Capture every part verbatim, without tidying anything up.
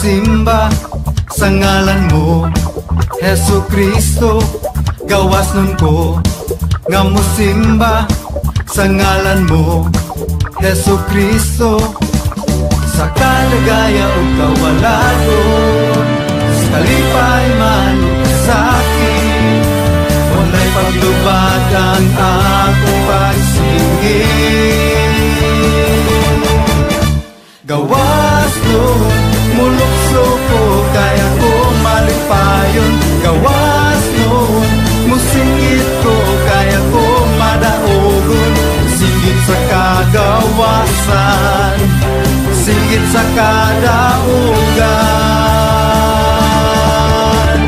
musimba sa ngalan mo, Hesu Kristo. Gawas nun ko nga musimba sa ngalan mo, Hesu Kristo. Sa kalagaya o kawalagon, sa kalipay man o kasakit, walay paglubad ang akong pagsingit. Gawas nun, mulukso ko, kaya ko malipayon. Gawas nun, musingit ko, kaya ko madaogon. Singgit sa kagawasan, singgit sa kadaugan.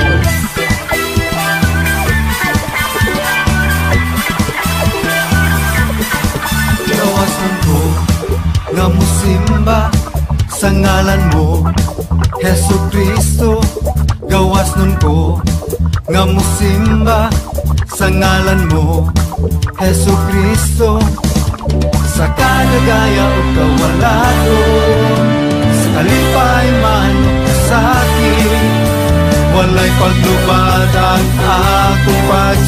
Gawasan ko nga musimba sa ngalan mo, Hesu Kristo. Gawas nun ko nga musimba sa ngalan mo, Hesu Kristo. Sa kalagaya o kawalagon, sa kalipay man o kasakit, walay paglubad ang akong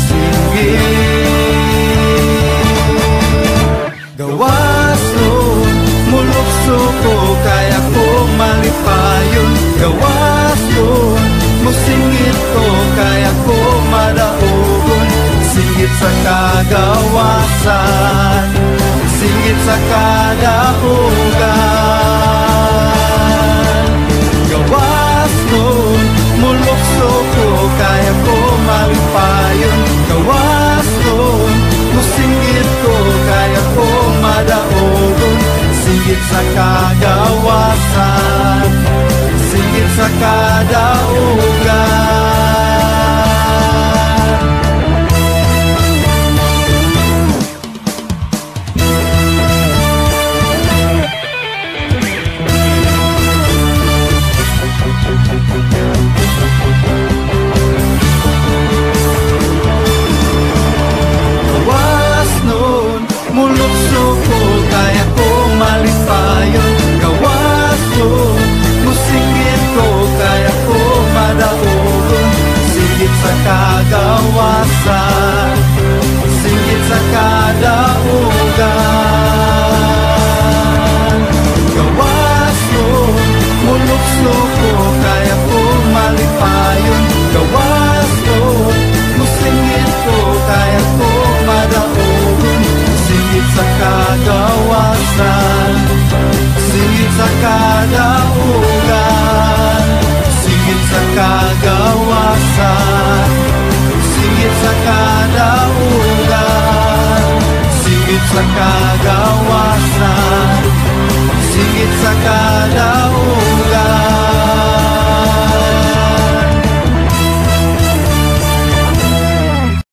pagsinggit. Gawas nun, mulukso ko, kaya ko malipayon. Gawas nun, musingit ko, kaya ko madaogon. Singgit sa kagawasan, singgit sa kadaugan. Gawas nun, mulukso ko, kaya ko malipayon. Gawas nun, musingit ko, kaya ko madaogon. Singgit sa kagawasan, singgit sa kadaugan. Gawas nun, mulukso ko, kaya ko malipayon. Gawas nun, musingit ko, kaya ko madaogon. Singgit sa kagawasan, singgit sa kadaugan. Gawas nun, mulukso ko, kaya ko malipayon. Gawas nun, musingit ko, kaya ko madaogon. Singgit sa kagawasan, singgit sa kadaugan. Singgit sa kagawasan, singgit sa kadaugan. Singgit sa kagawasan, singgit sa kadaugan.